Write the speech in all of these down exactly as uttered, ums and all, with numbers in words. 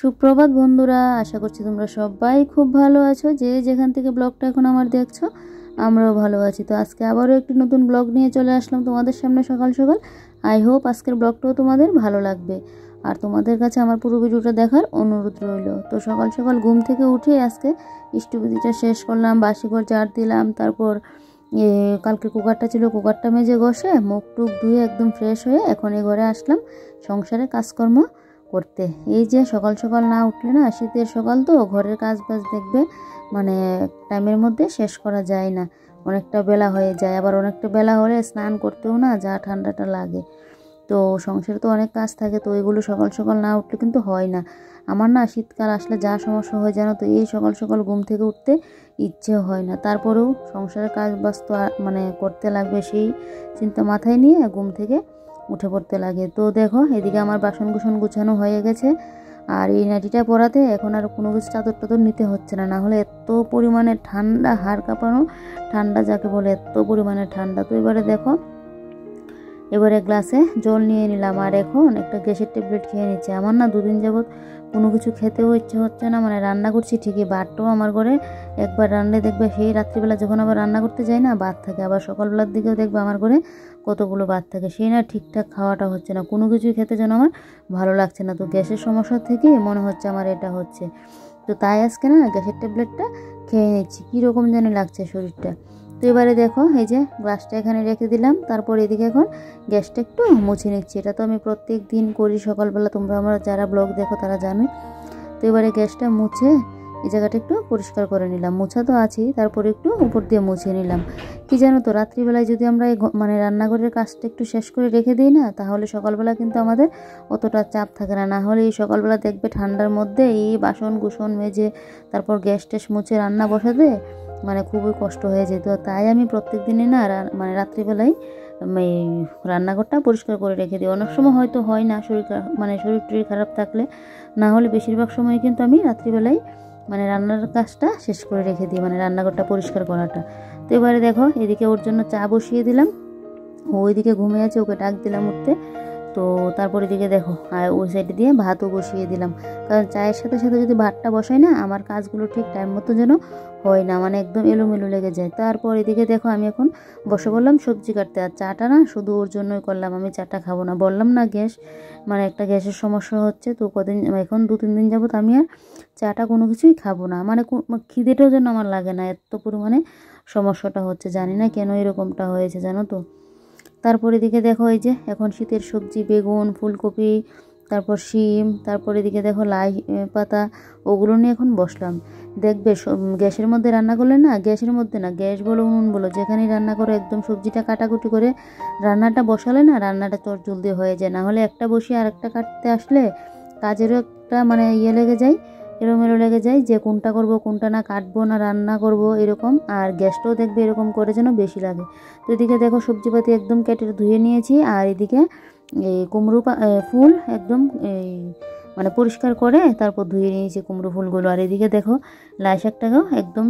সুপ্রভাত বন্ধুরা, আশা করছি তোমরা সবাই খুব ভালো আছো। যে যেখান থেকে ব্লগটা এখন আমার দেখছো, আমরাও ভালো আছি। তো আজকে আবারও একটি নতুন ব্লগ নিয়ে চলে আসলাম তোমাদের সামনে সকাল সকাল। আই হোপ আজকের ব্লগটাও তোমাদের ভালো লাগবে আর তোমাদের কাছে আমার পুরো ভিডিওটা দেখার অনুরোধ রইল। তো সকাল সকাল ঘুম থেকে উঠে আজকে ইষ্টবিধিটা শেষ করলাম, বাসি ঘর ঝাড় দিলাম, তারপর এ কালকে কুকারটা ছিল, কুকারটা মেজে ঘষে মুখ টুক ধুয়ে একদম ফ্রেশ হয়ে এখন এই ঘরে আসলাম সংসারে কাজকর্ম করতে। এই যে সকাল সকাল না উঠলে না, শীতের সকাল তো ঘরের কাজ বাজ দেখবে মানে টাইমের মধ্যে শেষ করা যায় না, অনেকটা বেলা হয়ে যায়। আবার অনেকটা বেলা হলে স্নান করতেও না যা ঠান্ডাটা লাগে। তো সংসারে তো অনেক কাজ থাকে, তো এগুলো সকাল সকাল না উঠলে কিন্তু হয় না। আমার না শীতকাল আসলে যা সমস্যা হয় জানো তো, এই সকাল সকাল ঘুম থেকে উঠতে ইচ্ছে হয় না। তারপরেও সংসারের কাজ বাজ তো মানে করতে লাগবে, সেই চিন্তা মাথায় নিয়ে ঘুম থেকে উঠে পড়তে লাগে। তো দেখো এদিকে আমার বাসন কুসন গুছানো হয়ে গেছে, আর এই নাটিটা পরাতে এখন আর কোনো কিছু চাদর টাদর নিতে হচ্ছে না, না হলে এত পরিমাণে ঠান্ডা, হাড় কাঁপানো ঠান্ডা যাকে বলে, এত পরিমাণে ঠান্ডা। তো এবারে দেখো এবারে গ্লাসে জল নিয়ে নিলাম, আর এখন একটা গ্যাসের ট্যাবলেট খেয়ে নিচ্ছে। আমার না দুদিন যাবৎ কোনো কিছু খেতেও ইচ্ছে হচ্ছে না, মানে রান্না করছি ঠিকই, ভাতটাও আমার ঘরে একবার রান্না দেখবে সেই রাত্রিবেলা যখন আবার রান্না করতে যাই না ভাত থাকে, আবার সকালবেলার দিকেও দেখবে আমার ঘরে কতগুলো ভাত থাকে, সেই না ঠিকঠাক খাওয়াটা হচ্ছে না, কোনো কিছুই খেতে যেন আমার ভালো লাগছে না। তো গ্যাসের সমস্যা থেকে মনে হচ্ছে আমার এটা হচ্ছে। তো তাই আজকে না গ্যাসের ট্যাবলেটটা খেয়ে নিচ্ছি, কীরকম যেন লাগছে শরীরটা। তো এবারে দেখো এই যে গ্লাসটা এখানে রেখে দিলাম, তারপর এদিকে এখন গ্যাসটা একটু মুছে নিচ্ছি। এটা তো আমি প্রত্যেক দিন করি সকালবেলা, তোমরা আমার যারা ব্লগ দেখো তারা জানোই। তো এবারে গ্যাসটা মুছে এই জায়গাটা একটু পরিষ্কার করে নিলাম, মুছা তো আছেই, তারপরে একটু উপর দিয়ে মুছে নিলাম। কি জানো তো, রাত্রিবেলায় যদি আমরা এই মানে রান্নাঘরের কাজটা একটু শেষ করে রেখে দিই না, তাহলে সকালবেলা কিন্তু আমাদের অতটা চাপ থাকে না। না হলে এই সকালবেলা দেখবে ঠান্ডার মধ্যে এই বাসন কুসন মেজে তারপর গ্যাস ট্যাস মুছে রান্না বসাতে মানে খুবই কষ্ট হয়ে যেত। তাই আমি প্রত্যেক দিনই না মানে রাত্রিবেলায় এই রান্নাঘরটা পরিষ্কার করে রেখে দিই। অনেক সময় হয়তো হয় না, শরীর মানে শরীর টরীর খারাপ থাকলে, না হলে বেশিরভাগ সময় কিন্তু আমি রাত্রিবেলায় মানে রান্নার কাজটা শেষ করে রেখে দিই, মানে রান্নাঘরটা পরিষ্কার করাটা। তো এবারে দেখো এদিকে ওর জন্য চা বসিয়ে দিলাম, ও ওইদিকে ঘুমিয়ে আছে, ওকে ডাক দিলাম উঠতে। তো তারপরে দিকে দেখো আর ওই সাইডে দিয়ে ভাতও বসিয়ে দিলাম, কারণ চায়ের সাথে সাথে যদি ভাতটা বসাই না, আমার কাজগুলো ঠিক টাইম মতো যেন হয় না, মানে একদম এলোমেলো লেগে যায়। তারপর এদিকে দেখো আমি এখন বসে বললাম সবজি কাটতে, আর চাটা না শুধু ওর জন্যই করলাম, আমি চাটা খাবো না, বললাম না গ্যাস মানে একটা গ্যাসের সমস্যা হচ্ছে। তো কদিন এখন দু তিন দিন যাবত আমি আর চাটা কোনো কিছুই খাবো না, মানে খিদেটাও যেন আমার লাগে না, এত পরিমাণে সমস্যাটা হচ্ছে, জানি না কেন এরকমটা হয়েছে জানো তো। তারপর এদিকে দেখো এই যে এখন শীতের সবজি বেগুন ফুলকপি তারপর শিম, তারপর এদিকে দেখো লাই পাতা, ওগুলো নিয়ে এখন বসলাম। দেখবে গ্যাসের মধ্যে রান্না করলে না, গ্যাসের মধ্যে না গ্যাস বলো উনুন বলো যেখানেই রান্না করো, একদম সবজিটা কাটাকুটি করে রান্নাটা বসালে না রান্নাটা চট জলদি হয়ে যায়। না হলে একটা বসিয়ে আর একটা কাটতে আসলে কাজেরও একটা মানে ইয়ে লেগে যায়, এলোমেলো লেগে যায় যে কোনটা করব কোনটা না কাটবো না রান্না করব এরকম, আর গ্যাসটাও দেখবে এরকম করে যেন বেশি লাগে। তো এদিকে দেখো সবজিপাতি একদম কেটে ধুয়ে নিয়েছি, আর এদিকে এই কুমড়ো ফুল একদম এই মানে পরিষ্কার করে তারপর ধুয়ে নিয়েছি কুমড়ো ফুলগুলো, আর এদিকে দেখো লাই শাকটাকেও একদম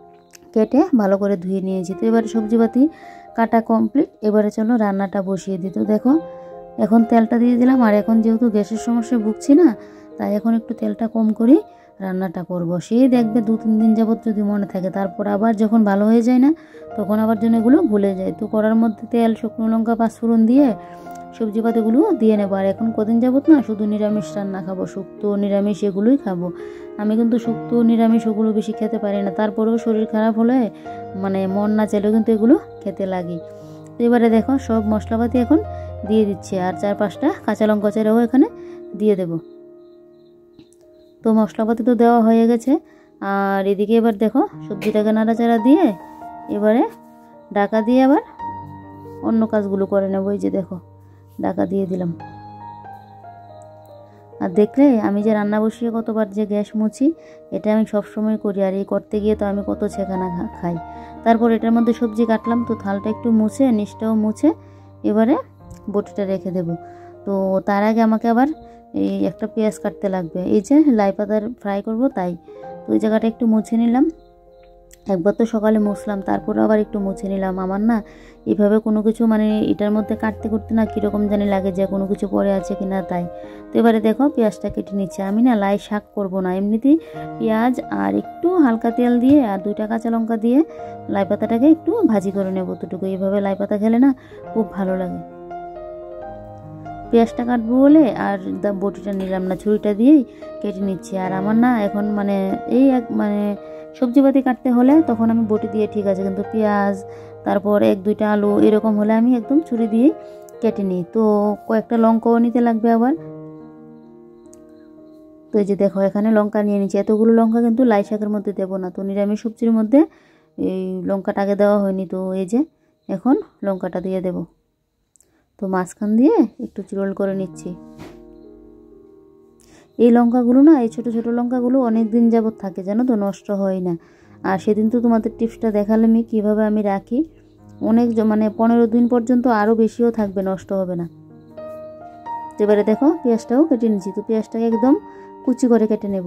কেটে ভালো করে ধুয়ে নিয়েছি। তো এবারে সবজিপাতি কাটা কমপ্লিট, এবারে চলো রান্নাটা বসিয়ে দিই। তো দেখো এখন তেলটা দিয়ে দিলাম, আর এখন যেহেতু গ্যাসের সমস্যায় ভুগছি না, তাই এখন একটু তেলটা কম করে রান্নাটা করব। সেই দেখবে দু তিন দিন যাবত যদি মনে থাকে, তারপর আবার যখন ভালো হয়ে যায় না তখন আবার যেন এগুলো ভুলে যায়। তো করার মধ্যে তেল শুকনো লঙ্কা পাঁচফোড়ন দিয়ে সবজিপাতিগুলো দিয়ে নেবো। আর এখন কদিন যাবত না শুধু নিরামিষ রান্না খাবো, শুক্তো নিরামিষ এগুলোই খাবো। আমি কিন্তু শুক্তো নিরামিষ ওগুলো বেশি খেতে পারি না, তারপরেও শরীর খারাপ হলে মানে মন না চাইলেও কিন্তু এগুলো খেতে লাগে। তো এবারে দেখো সব মশলাপাতি এখন দিয়ে দিচ্ছি, আর চার পাঁচটা কাঁচা লঙ্কা চেরাও এখানে দিয়ে দেব। তো মশলাপাতি তো দেওয়া হয়ে গেছে, আর এদিকে এবার দেখো সবজিটাকে নাড়াচাড়া দিয়ে এবারে ঢাকা দিয়ে আবার অন্য কাজগুলো করে নেবো। এই যে দেখো ঢাকা দিয়ে দিলাম। আর দেখলে আমি যে রান্না বসিয়ে কতবার যে গ্যাস মুছি, এটা আমি সব সময় করি, আর এই করতে গিয়ে তো আমি কত ছেকানা খাই। তারপর এটার মধ্যে সবজি কাটলাম, তো থালটা একটু মুছে নিচটাও মুছে এবারে বটিটা রেখে দেব। তো তার আগে আমাকে আবার এই একটা পেঁয়াজ কাটতে লাগবে, এই যে লাই পাতার ফ্রাই করব তাই। তো ওই জায়গাটা একটু মুছে নিলাম, একবার তো সকালে মুছলাম, তারপর আবার একটু মুছে নিলাম। আমার না এভাবে কোনো কিছু মানে এটার মধ্যে কাটতে করতে না কীরকম জানি লাগে যে কোনো কিছু পড়ে আছে কিনা তাই। তো এবারে দেখো পেঁয়াজটা কেটে নিচ্ছে। আমি না লাই শাক করব না, এমনিতেই পেঁয়াজ আর একটু হালকা তেল দিয়ে আর দুইটা কাঁচা লঙ্কা দিয়ে লাই পাতাটাকে একটু ভাজি করে নেবো ততটুকু। এইভাবে লাই পাতা খেলে না খুব ভালো লাগে। পেঁয়াজটা কাটবো বলে আর বটিটা নিলাম না, ছুরিটা দিয়েই কেটে নিচ্ছি। আর আমার না এখন মানে এই এক মানে সবজিপাতি কাটতে হলে তখন আমি বটি দিয়ে ঠিক আছে, কিন্তু পেঁয়াজ তারপর এক দুইটা আলু এরকম হলে আমি একদম ছুরি দিয়েই কেটে নিই। তো কয়েকটা লঙ্কাও নিতে লাগবে আবার। তো এই যে দেখো এখানে লঙ্কা নিয়ে নিচ্ছি। এতগুলো লঙ্কা কিন্তু লাই শাকের মধ্যে দেবো না, তো নিরামিষ সবজির মধ্যে এই লঙ্কাটা আগে দেওয়া হয়নি। তো এই যে এখন লঙ্কাটা দিয়ে দেব। তো মাঝখান দিয়ে একটু চিরল করে নিচ্ছি। এই লঙ্কাগুলো না এই ছোটো ছোটো লঙ্কাগুলো অনেক দিন যাবত থাকে জানো তো, নষ্ট হয় না। আর সেদিন তো তোমাদের টিপসটা দেখালাম কীভাবে আমি রাখি, অনেক মানে পনেরো দিন পর্যন্ত, আরও বেশিও থাকবে, নষ্ট হবে না। এবারে দেখো পেঁয়াজটাও কেটে নিচ্ছি। তো পেঁয়াজটাকে একদম কুচি করে কেটে নেব।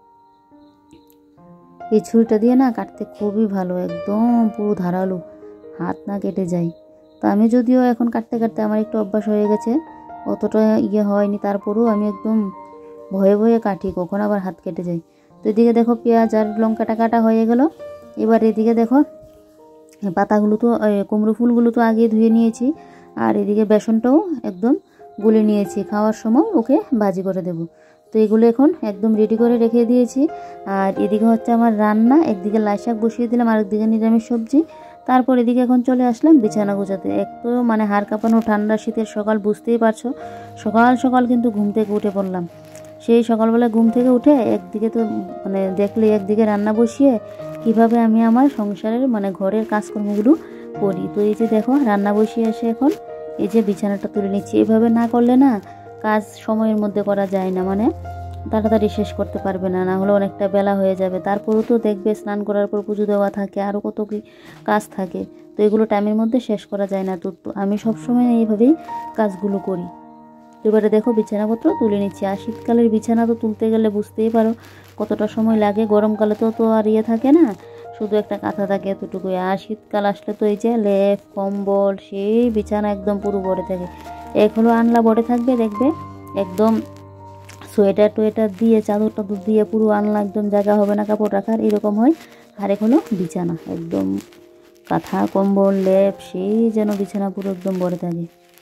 এই ছুরিটা দিয়ে না কাটতে খুবই ভালো, একদম পুরো ধারালো, হাত না কেটে যায়। তো আমি যদিও এখন কাটতে কাটতে আমার একটু অভ্যাস হয়ে গেছে, অতটা ইয়ে হয়নি, তারপরেও আমি একদম ভয়ে ভয়ে কাটি, কখন আবার হাত কেটে যায়। তো এদিকে দেখো পেঁয়াজ আর লঙ্কাটা কাটা হয়ে গেল। এবার এদিকে দেখো পাতাগুলো তো কুমড়ো ফুলগুলো তো আগে ধুয়ে নিয়েছি, আর এদিকে বেসনটাও একদম গুলে নিয়েছি, খাওয়ার সময় ওকে ভাজি করে দেব। তো এগুলো এখন একদম রেডি করে রেখে দিয়েছি। আর এদিকে হচ্ছে আমার রান্না, একদিকে লাই শাক বসিয়ে দিলাম আর একদিকে নিরামিষ সবজি। তারপর এদিকে এখন চলে আসলাম বিছানা গোছাতে। এক তো মানে হাড় কাঁপানো ঠান্ডা শীতের সকাল, বুঝতেই পারছো, সকাল সকাল কিন্তু ঘুম থেকে উঠে পড়লাম। সেই সকালবেলা ঘুম থেকে উঠে একদিকে তো মানে দেখলে একদিকে রান্না বসিয়ে কিভাবে আমি আমার সংসারের মানে ঘরের কাজকর্মগুলো করি। তো এই যে দেখো রান্না বসিয়ে এসে এখন এই যে বিছানাটা তুলে নিচ্ছি। এইভাবে না করলে না কাজ সময়ের মধ্যে করা যায় না, মানে তাড়াতাড়ি শেষ করতে পারবে না, না হলে অনেকটা বেলা হয়ে যাবে। তারপরেও তো দেখবে স্নান করার পর পুজো দেওয়া থাকে, আরও কত কি কাজ থাকে, তো এগুলো টাইমের মধ্যে শেষ করা যায় না। তো আমি সবসময় এইভাবেই কাজগুলো করি। তো এবারে দেখো বিছানাপত্র তুলে নিচ্ছি। আর শীতকালের বিছানা তো তুলতে গেলে বুঝতেই পারো কতটা সময় লাগে। গরমকালে তো তো আর ইয়ে থাকে না, শুধু একটা কাঁথা থাকে এতটুকুই। আর শীতকাল আসলে তো এই যে লেপ কম্বল সেই বিছানা একদম পুরো ভরে থাকে। এক হলো আনলা ভরে থাকবে, দেখবে একদম সোয়েটার টোয়েটার দিয়ে চাদর টাদর দিয়ে পুরো আনলা একদম জায়গা হবে না কাপড় রাখার, এরকম হয়। আর এক হলো বিছানা একদম কাঁথা কম্বল লেপ সেই যেন বিছানা পুরো একদম ভরে থাকে।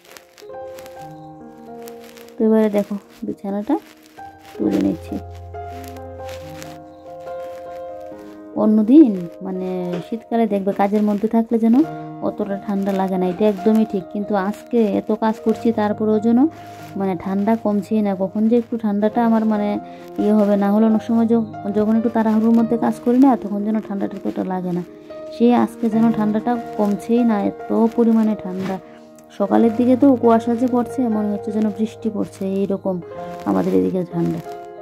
তো এবারে দেখো বিছানাটা তুলে নিচ্ছি। অন্যদিন মানে শীতকালে দেখবে কাজের মধ্যে থাকলে যেন অতটা ঠান্ডা লাগে না, এটা একদমই ঠিক। কিন্তু আজকে এত কাজ করছি তারপরেও যেন মানে ঠান্ডা কমছেই না। কখন যে একটু ঠান্ডাটা আমার মানে ইয়ে হবে, না হলে অনেক সময় যখন একটু তাড়াহুড়োর মধ্যে কাজ করি না তখন যেন ঠান্ডাটা এতটা লাগে না। সে আজকে যেন ঠান্ডাটা কমছেই না, এত পরিমাণে ঠান্ডা। সকালের দিকে তো কুয়াশা যে পড়ছে মনে হচ্ছে যেন বৃষ্টি পড়ছে, এইরকম আমাদের এদিকে ঠান্ডা।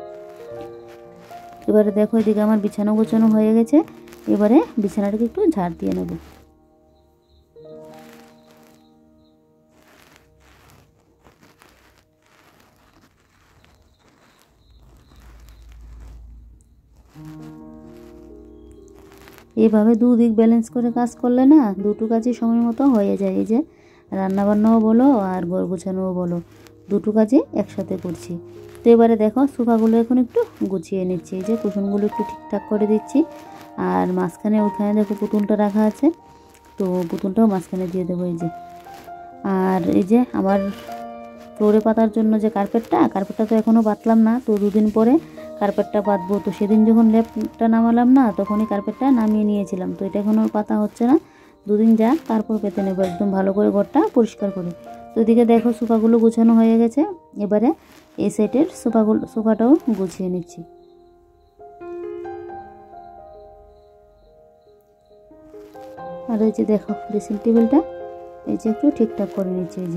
এবারে দেখো এদিকে আমার বিছানা গোছানো হয়ে গেছে। এবারে বিছানাটাকে একটু ঝাড় দিয়ে নেব। এইভাবে দুদিক ব্যালেন্স করে কাজ করলে না দুটো কাজই সময় মতো হয়ে যায়। এই যে রান্নাবান্নাও বলো আর ঘর গোছানোও বলো, দুটো কাজই একসাথে করছি। তো এবারে দেখো সোফাগুলো এখন একটু গুছিয়ে নিচ্ছি। এই যে কুশনগুলো একটু ঠিকঠাক করে দিচ্ছি। আর মাঝখানে ওখানে দেখো পুতুলটা রাখা আছে, তো পুতুলটাও মাঝখানে দিয়ে দেবো। এই যে আর এই যে আমার ফ্লোরে পাতার জন্য যে কার্পেটটা কার্পেটটা তো এখনও পাতলাম না, তো দুদিন পরে কার্পেটটা পাতবো। তো সেদিন যখন লেপটা নামালাম না তখনই কার্পেটটা নামিয়ে নিয়েছিলাম, তো এটা এখনও পাতা হচ্ছে না, দুদিন যাক তারপর পেতে নেবো একদম ভালো করে ঘরটা পরিষ্কার করে। তো এদিকে দেখো সোফাগুলো গুছানো হয়ে গেছে। এবারে এই সেটের সোফাগুলো সোফাটাও গুছিয়ে নিচ্ছি। আর এই যে দেখো ড্রেসিং টেবিলটা এই যে একটু ঠিকঠাক করে নিচ্ছি। এই যে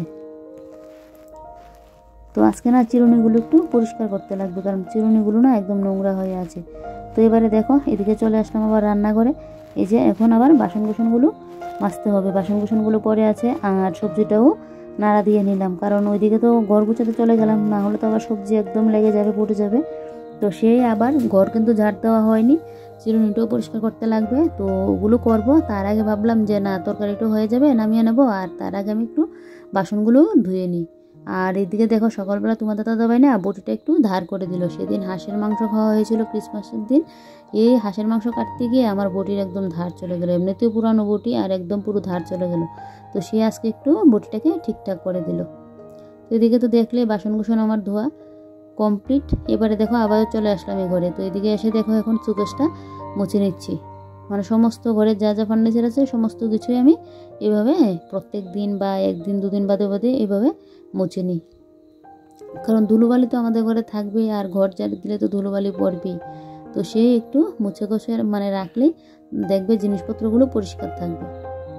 তো আজকে না চিরুনিগুলো একটু পরিষ্কার করতে লাগবে, কারণ চিরুনিগুলো না একদম নোংরা হয়ে আছে। তো এবারে দেখো এদিকে চলে আসলাম আবার রান্নাঘরে। এই যে এখন আবার বাসন কুসনগুলো মাজতে হবে, বাসন কুসনগুলো পরে আছে। আর সবজিটাও নাড়া দিয়ে নিলাম, কারণ ওইদিকে তো ঘর গুছাতে চলে গেলাম, না হলে তো আবার সবজি একদম লেগে যাবে, পড়ে যাবে। তো সেই আবার ঘর কিন্তু ঝাড় দেওয়া হয়নি, চিরুনিটাও পরিষ্কার করতে লাগবে। তো ওগুলো করব, তার আগে ভাবলাম যে না তরকারিটা হয়ে যাবে নামিয়ে নেবো, আর তার আগে আমি একটু বাসনগুলো ধুয়ে নিই। আর এদিকে দেখো সকালবেলা তোমাদের দাদাভাই না বটিটা একটু ধার করে দিল। সেদিন হাঁসের মাংস খাওয়া হয়েছিল ক্রিসমাসের দিন। এই হাঁসের মাংস কাটতে গিয়ে আমার বটির একদম ধার চলে গেলো, এমনিতেও পুরানো বটি আর একদম পুরো ধার চলে গেল। তো সে আজকে একটু বটিটাকে ঠিকঠাক করে দিল। তো এদিকে তো দেখলে বাসন কুসন আমার ধোয়া কমপ্লিট। এবারে দেখো আবার চলে আসলাম এই ঘরে। তো এদিকে এসে দেখো এখন সুকেশটা মুছে নিচ্ছি, মানে সমস্ত ঘরের যা যা ফার্নিচার আছে সমস্ত কিছুই আমি এভাবে প্রত্যেক দিন বা একদিন দুদিন বাদে বাদে এভাবে মুছে নিই, কারণ ধুলোবালি তো আমাদের ঘরে থাকবে আর ঘর ঝাড় দিলে তো ধুলোবালি পড়বেই। তো সে একটু মুছে কষে মানে রাখলেই দেখবে জিনিসপত্রগুলো পরিষ্কার থাকবে।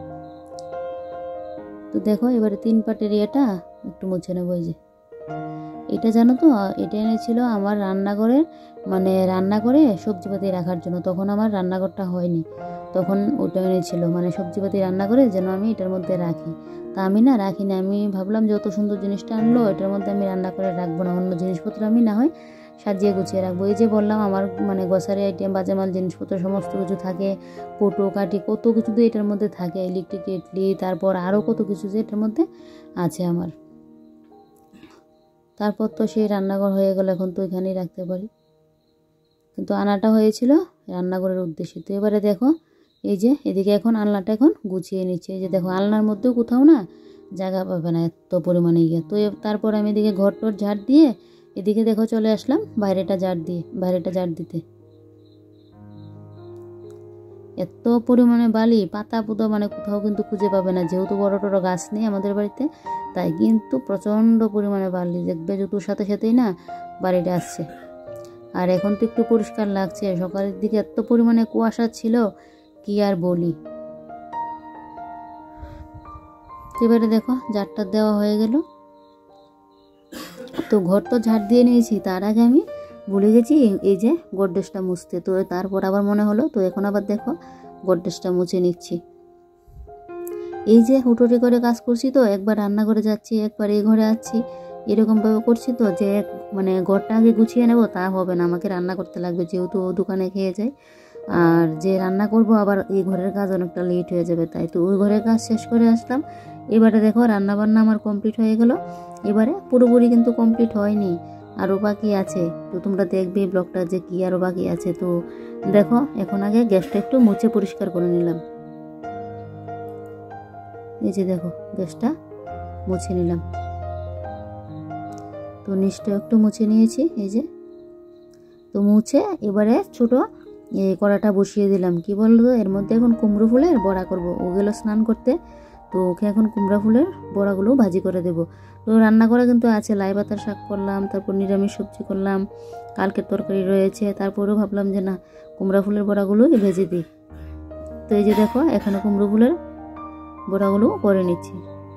তো দেখো এবারে তিন পাটের ইয়েটা একটু মুছে নেবো। এই যে এটা জানো তো, এটা এনেছিল আমার রান্নাঘরের মানে রান্নাঘরে সবজিপাতি রাখার জন্য। তখন আমার রান্নাঘরটা হয়নি, তখন ওটা এনেছিল মানে সবজিপাতি রান্না করে যেন আমি এটার মধ্যে রাখি। তা আমি না রাখিনি, আমি ভাবলাম যত সুন্দর জিনিসটা আনলো এটার মধ্যে আমি রান্না করে রাখবো না, অন্য জিনিসপত্র আমি না হয় সাজিয়ে গুছিয়ে রাখবো। এই যে বললাম আমার মানে গ্রসারি আইটেম বাজেমাল জিনিসপত্র সমস্ত কিছু থাকে, পোটো কাটি কত কিছু তো এটার মধ্যে থাকে, ইলেকট্রিক কেটলি তারপর আরও কত কিছু যে এটার মধ্যে আছে আমার। তারপর তো সেই রান্নাঘর হয়ে গেল, এখন তো এখানেই রাখতে পারি, কিন্তু আনাটা হয়েছিল রান্নাঘরের উদ্দেশ্যে। তো এবারে দেখো এই যে এদিকে এখন আলনাটা এখন গুছিয়ে নিচ্ছে। এই যে দেখো আলনার মধ্যেও কোথাও না জায়গা পাবে না এত পরিমাণে গিয়ে। তো তারপর আমি এদিকে ঘর টর ঝাড় দিয়ে এদিকে দেখো চলে আসলাম বাইরেটা ঝাড় দিয়ে বাইরেটা ঝাড় দিতে। এত পরিমাণে বালি পাতা পুতো মানে কোথাও কিন্তু খুঁজে পাবে না, যেহেতু বড় বড় গাছ নেই আমাদের বাড়িতে, তাই কিন্তু প্রচণ্ড পরিমাণে বালি দেখবে জুতোর সাথে সাথেই না বাড়িটা আসছে। আর এখন তো একটু পরিষ্কার লাগছে, সকালের দিকে এত পরিমাণে কুয়াশা ছিল কি আর বলি। এবারে দেখো ঝাড়টা দেওয়া হয়ে গেল। তো ঘর তো ঝাড় দিয়ে নিয়েছি, তার আগে আমি ভুলে গেছি এই যে গডরেজটা মুছতে। তো তারপর আবার মনে হলো, তো এখন আবার দেখো গডরেজটা মুছে নিচ্ছি। এই যে হুটোটি করে কাজ করছি, তো একবার রান্না করে যাচ্ছি একবার এই ঘরে আসছি, এরকমভাবে করছি। তো যে মানে ঘরটা আগে গুছিয়ে নেব তা হবে না, আমাকে রান্না করতে লাগবে, যেহেতু ও দোকানে খেয়ে যায়। আর যে রান্না করব আবার এই ঘরের কাজ অনেকটা লেট হয়ে যাবে, তাই তো ওই ঘরের কাজ শেষ করে আসলাম। এবারে দেখো রান্না বান্না আমার কমপ্লিট হয়ে গেল। এবারে পুরোপুরি কিন্তু কমপ্লিট হয়নি, আরও বাকি আছে। তো তোমরা দেখবে ব্লগটা যে কি আরও বাকি আছে। তো দেখো এখন আগে গ্যাসটা একটু মুছে পরিষ্কার করে নিলাম। এই যে দেখো গ্যাসটা মুছে নিলাম, তো নিচটা একটু মুছে নিয়েছি এই যে। তো মুছে এবারে ছোট এই কড়াটা বসিয়ে দিলাম। কি বলতো এর মধ্যে এখন কুমড়ো ফুলের বড়া করব। ও গেল স্নান করতে, তো ওকে এখন কুমড়া ফুলের বড়াগুলো ভাজি করে দেব। তো রান্না করা কিন্তু আছে, লাই পাতার শাক করলাম, তারপর নিরামিষ সবজি করলাম, কালকের তরকারি রয়েছে। তারপরেও ভাবলাম যে না কুমড়া ফুলের বড়াগুলো ভেজে দিই। তো এই যে দেখো এখানে কুমড়ো ফুলের বড়াগুলো করে নিচ্ছি।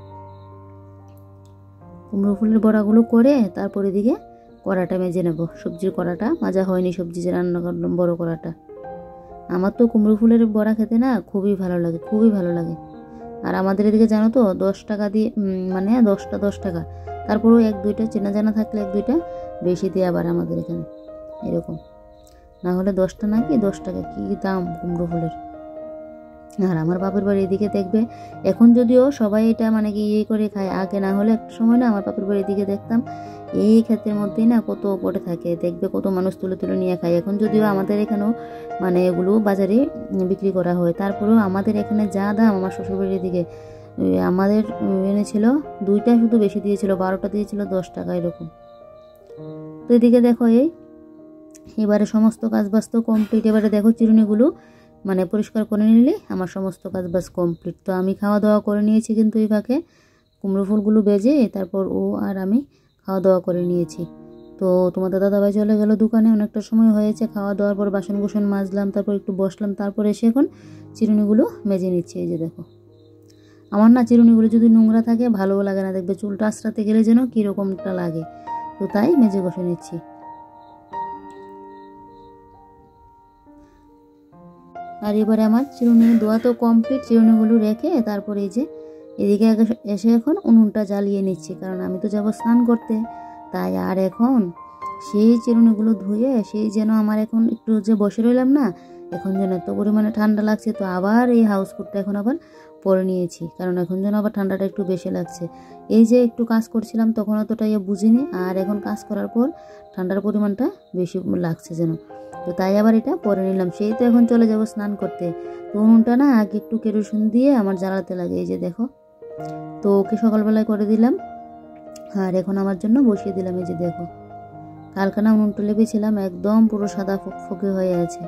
কুমড়ো ফুলের বড়াগুলো করে তারপর এদিকে কড়াটা মেজে নেব। সবজির কড়াটা মাজা হয়নি, সবজি যে রান্না করলাম বড় কড়াটা। আমার তো কুমড়ো ফুলের বড়া খেতে না খুবই ভালো লাগে, খুবই ভালো লাগে। আর আমাদের এদিকে জানো তো দশ টাকা দিয়ে মানে দশটা দশ টাকা, তারপরেও এক দুইটা চেনা জানা থাকলে এক দুইটা বেশি দিয়ে আবার আমাদের এখানে এরকম, না হলে দশটা নাকি দশ টাকা কি দাম কুমড়ো ফুলের। আর আমার বাপের বাড়ি এদিকে দেখবে এখন যদিও সবাই এটা মানে কি ইয়ে করে খায়, আগে না হলে একটা সময় না আমার বাপের বাড়ির দিকে দেখতাম এই ক্ষেতের মধ্যেই না কত পড়ে থাকে, দেখবে কত মানুষ তুলে তুলে নিয়ে খায়। এখন যদিও আমাদের এখানেও মানে এগুলো বাজারে বিক্রি করা হয়, তারপরেও আমাদের এখানে যা দাম আমার শ্বশুরবাড়ির দিকে আমাদের এনেছিল দুইটা শুধু বেশি দিয়েছিল, বারোটা দিয়েছিল দশ টাকা এরকম। তো এদিকে দেখো এই এবারে সমস্ত কাজ বাজ তো কমপ্লিট। এবারে দেখো চিরুনিগুলো মানে পরিষ্কার করে নিলে আমার সমস্ত কাজ বাজ কমপ্লিট। তো আমি খাওয়া দাওয়া করে নিয়েছি, কিন্তু এই ফাঁকে কুমড়ো ফুলগুলো বেজে তারপর ও আর আমি খাওয়া দাওয়া করে নিয়েছি। তো তোমাদের দাদাভাই চলে গেল দোকানে, অনেকটা সময় হয়েছে। খাওয়া দাওয়ার পর বাসন কুসন মাজলাম, তারপর একটু বসলাম, তারপর এসে এখন চিরুনিগুলো মেজে নিচ্ছি। এই যে দেখো আমার না চিরুনিগুলো যদি নোংরা থাকে ভালোও লাগে না, দেখবে চুলটা আঁচড়াতে গেলে যেন কীরকমটা লাগে, তো তাই মেজে বসে নিচ্ছি। আর এবারে আমার চিরুনি ধোয়া তো কমপ্লিট, চিরুনিগুলো রেখে তারপর এই যে এদিকে এসে এখন উনুনটা জ্বালিয়ে নিচ্ছি, কারণ আমি তো যাব স্নান করতে। তাই আর এখন সেই চিরুনিগুলো ধুয়ে সেই যেন আমার এখন একটু যে বসে রইলাম না এখন যেন এত পরিমাণে ঠান্ডা লাগছে, তো আবার এই হাউস কোটটা এখন আবার পরে নিয়েছি, কারণ এখন যেন আবার ঠান্ডাটা একটু বেশি লাগছে। এই যে একটু কাজ করছিলাম তখন অতটা ইয়ে বুঝিনি, আর এখন কাজ করার পর ঠান্ডার পরিমাণটা বেশি লাগছে যেন, তো তাই আবার এটা পরে নিলাম। সেই তো এখন চলে যাব স্নান করতে। তো উনুনটা না আগে একটু কেরোসিন দিয়ে আমার জ্বালাতে লাগে, এই যে দেখো। তো ওকে সকালবেলায় করে দিলাম, আর এখন আমার জন্য বসিয়ে দিলাম। এই যে দেখো, কালকে না উনুনটা লেপেছিলাম, একদম পুরো সাদা ফকফকে হয়ে আছে।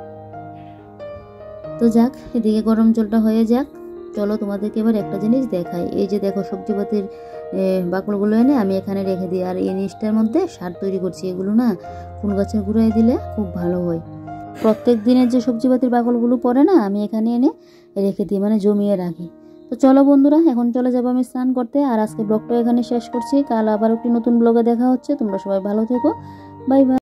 তো যাক, এদিকে গরম জলটা হয়ে যাক। চলো তোমাদেরকে এবার একটা জিনিস দেখাই। এই যে দেখো, সবজিপাতির বাকলগুলো এনে আমি এখানে রেখে দিই, আর এই জিনিসটার মধ্যে সার তৈরি করছি। এগুলো না ফুল গাছের গুঁড়ায় দিলে খুব ভালো হয়। প্রত্যেক দিনের যে সবজিপাতির বাকলগুলো পড়ে না, আমি এখানে এনে রেখে দিই, মানে জমিয়ে রাখি। তো চলো বন্ধুরা, এখন চলে যাবো আমি স্নান করতে। আর আজকে ব্লগটা এখানে শেষ করছি, কাল আবার একটি নতুন ব্লগে দেখা হচ্ছে। তোমরা সবাই ভালো থেকো, বাই বাই।